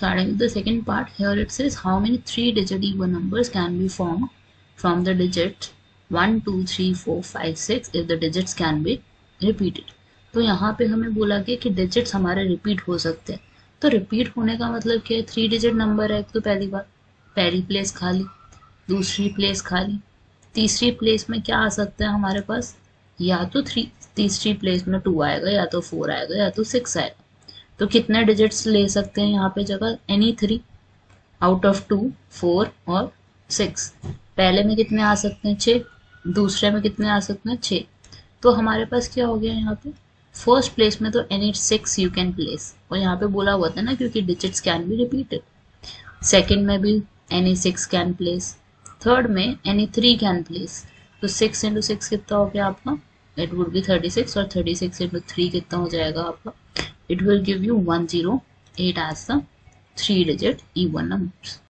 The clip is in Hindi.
starting with the second part, here it says how many 3-digit even numbers can be formed from the digit 1, 2, 3, 4, 5, 6 if the digits can be repeated. तो यहाँ पे हमें बोला गया कि डिजिट्स हमारे रिपीट हो सकते हैं. तो रिपीट होने का मतलब क्या है? 3-digit नंबर है तो पहली बार पहली प्लेस खाली, दूसरी प्लेस खाली, तीसरी प्लेस में क्या आ सकता है हमारे पास? या तो 3, तीसरी प्लेस में 2 आएगा, या तो 4 आएगा, या तो 6 आएगा. तो कितने डिजिट्स ले सकते हैं यहाँ पे जगह? एनी 3 आउट ऑफ 2, 4 और 6. पहले में कितने आ सकते हैं? 6. दूसरे में कितने आ सकते हैं? 6. तो हमारे पास क्या हो गया यहाँ पे? फर्स्ट प्लेस में तो एनी 6 यू कैन प्लेस, और यहाँ पे बोला हुआ था ना क्योंकि digits can be repeated. Second में भी एनी 6 कैन प्लेस. थर्ड में एनी 3 कैन प्लेस. तो 6 × 6 कितना हो गया आपका? इट वुड बी 36, और 36 × 3 कितना हो जाएगा आपका? It will give you 108 as the 3-digit even numbers.